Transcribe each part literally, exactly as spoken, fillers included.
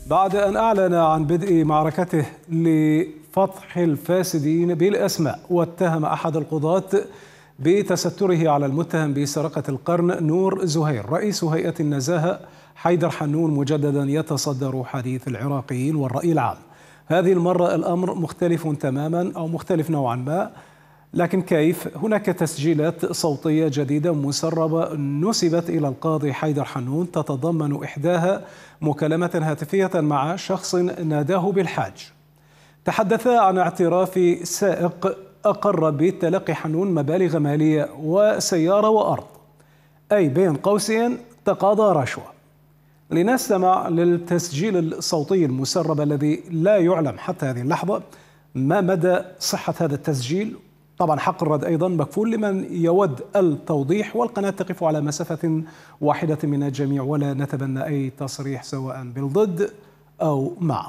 بعد أن أعلن عن بدء معركته لفضح الفاسدين بالأسماء، واتهم أحد القضاة بتستره على المتهم بسرقة القرن نور زهير، رئيس هيئة النزاهة حيدر حنون مجددا يتصدر حديث العراقيين والرأي العام. هذه المرة الأمر مختلف تماما أو مختلف نوعا ما، لكن كيف؟ هناك تسجيلات صوتية جديدة مسربة نسبت إلى القاضي حيدر حنون، تتضمن إحداها مكالمة هاتفية مع شخص ناداه بالحاج. تحدث عن اعتراف سائق أقر بتلقي حنون مبالغ مالية وسيارة وأرض، أي بين قوسين تقاضى رشوة. لنستمع للتسجيل الصوتي المسرب الذي لا يعلم حتى هذه اللحظة ما مدى صحة هذا التسجيل. طبعا حق الرد أيضا مكفول لمن يود التوضيح، والقناة تقف على مسافة واحدة من الجميع ولا نتبنى أي تصريح سواء بالضد أو مع.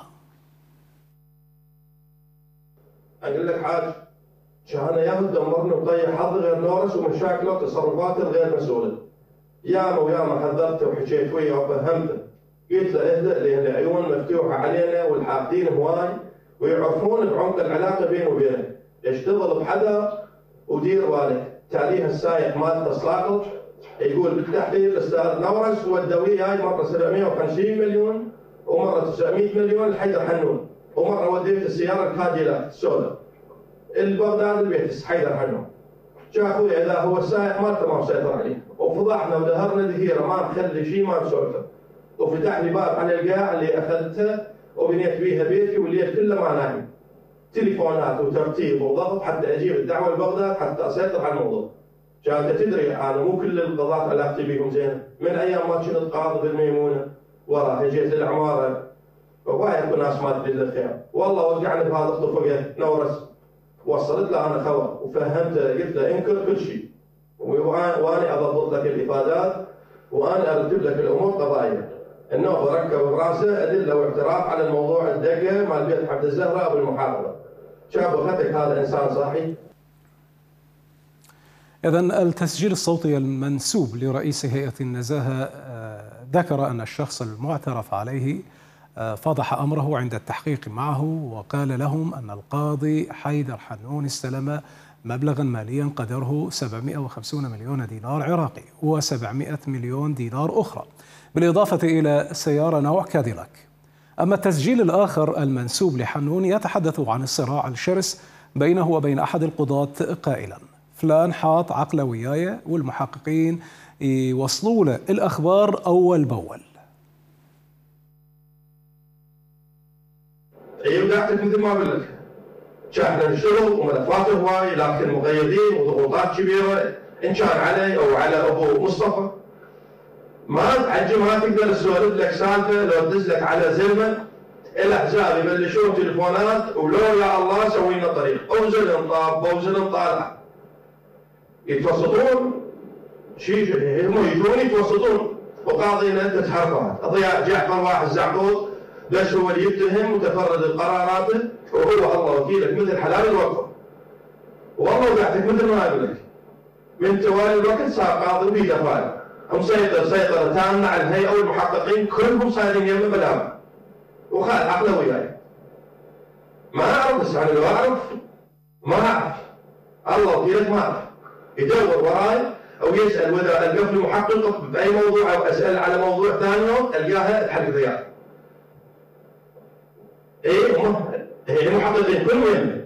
أقول لك حاج، شهنا ياخذ دمرنا وطيح حظ غير نورس ومشاكله وتصرفاته الغير مسؤولة. ياما وياما حذرته وحكيت وياه وفهمته، قلت له اهدأ لأن العيون مفتوحة علينا والحاقدين هواي ويعرفون بعمق العلاقة بينه وبينه. اشتغل بحذر ودير بالك. تاريخ السايق مال تسلاقط يقول بالتحديد الاستاذ نورس ودويه هاي مره سبعمئة وخمسين مليون ومره تسعمئة مليون لحيدر حنون، ومره وديت السياره الكاديلاك السوداء البغداد البيت حيدر حنون. جاء اخوي اذا هو السائق مالته ما مسيطر عليه، وفضحنا ودهرنا دهيره ما نخلي شيء ما نسولفه، وفتح لي باب على القاع اللي اخذته وبنيت بيها بيتي والليل كله ما نايم. تليفونات وترتيب وضغط حتى اجيب الدعوه لبغداد حتى اسيطر على الموضوع. كانت تدري انا مو كل القضاة علاقتي بيهم زينه، من ايام ما كنت قاضي بالميمونه وراه جيت العماره ووايد ناس ما تدري الخير، والله وقعني بهذا الطفقه نورس. وصلت له انا خبر وفهمته، قلت له انكر كل شيء وانا اضبط لك الافادات وانا ارتب لك الامور قضائيه. انه بركب براسه ادله واعتراف على الموضوع الدقه مال بيت عبد الزهراء بالمحافظه. شاب اخذك هذا انسان صاحي. إذن التسجيل الصوتي المنسوب لرئيس هيئة النزاهة ذكر أن الشخص المعترف عليه فضح أمره عند التحقيق معه، وقال لهم أن القاضي حيدر حنون استلم مبلغا ماليا قدره سبعمئة وخمسين مليون دينار عراقي وسبعمئة مليون دينار أخرى، بالإضافة إلى سيارة نوع كاديلاك. أما التسجيل الآخر المنسوب لحنون يتحدث عن الصراع الشرس بينه وبين أحد القضاة قائلا: فلان حاط عقله وياي، والمحققين يوصلوا له الأخبار أول بأول. اي وقعتك مثل ما اقول لك، احنا نشتغل وملفات هواي لكن مقيدين وضغوطات كبيره، ان كان علي او على ابو مصطفى. ما تعجب ما تقدر تسولف لك سالفه لو تدز لك على زلمه الاحزاب يبلشون تليفونات ولو يا الله سوي لنا طريق، اوزن طاب اوزن طالع. يتوسطون شيء هم يجون يتوسطون، وقاضينا انت تحرفات. ضياء جعفر واحد زعبوط بس هو اللي يتهم متفرد بقراراته، وهو الله وكيلك مثل حلال الوقف. والله وقعتك مثل ما اقول لك، من توالي الوقت صار قاضي بيده فارغ، مسيطر سيطره تامه على الهيئه والمحققين كلهم صايرين يمه بلامه، وخذ عقله وياي. ما اعرف، بس انا لو اعرف ما اعرف، الله وكيلك ما اعرف. يدور وراي او يسال واذا القى في محقق باي موضوع او اسال على موضوع ثاني القاها تحقق ضياع. ايه هم هي محققين كلهم يمه.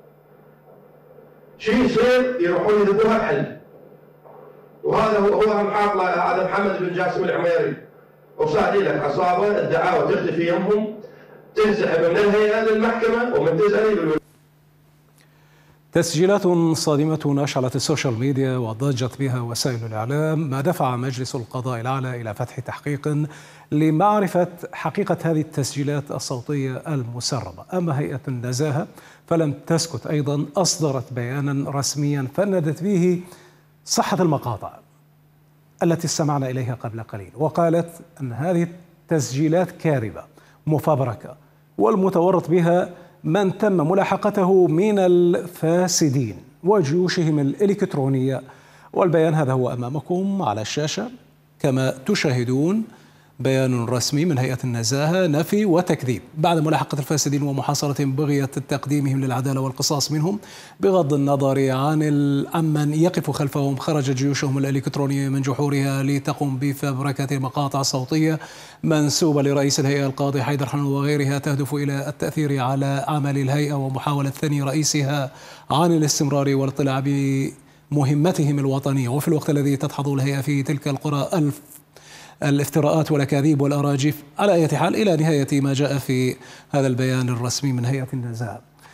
شيء يصير يروحون يذبوها بحل. وهذا هو هو محاط هذا محمد بن جاسم العميري، وصار لك عصابه الدعاوى تختفي يمهم، تنسحب من الهيئه للمحكمه ومن تسال يقولون. تسجيلات صادمة أشعلت السوشيال ميديا وضجت بها وسائل الإعلام، ما دفع مجلس القضاء الأعلى إلى فتح تحقيق لمعرفة حقيقة هذه التسجيلات الصوتية المسربة. أما هيئة النزاهة فلم تسكت، أيضا أصدرت بيانا رسميا فندت به صحة المقاطع التي استمعنا إليها قبل قليل، وقالت أن هذه التسجيلات كاذبة مفبركة والمتورط بها من تم ملاحقته من الفاسدين وجيوشهم الإلكترونية. والبيان هذا هو أمامكم على الشاشة كما تشاهدون، بيان رسمي من هيئة النزاهة نفي وتكذيب بعد ملاحقة الفاسدين ومحاصرتهم بغية تقديمهم للعدالة والقصاص منهم بغض النظر عن عمن يقف خلفهم. خرجت جيوشهم الإلكترونية من جحورها لتقوم بفبركة مقاطع صوتية منسوبة لرئيس الهيئة القاضي حيدر حنون وغيرها تهدف إلى التأثير على عمل الهيئة ومحاولة ثني رئيسها عن الاستمرار والاطلاع بمهمتهم الوطنية. وفي الوقت الذي تدحض الهيئة في تلك القرى ألف الافتراءات والأكاذيب والأراجيف. على أي حال إلى نهاية ما جاء في هذا البيان الرسمي من هيئة النزاهة.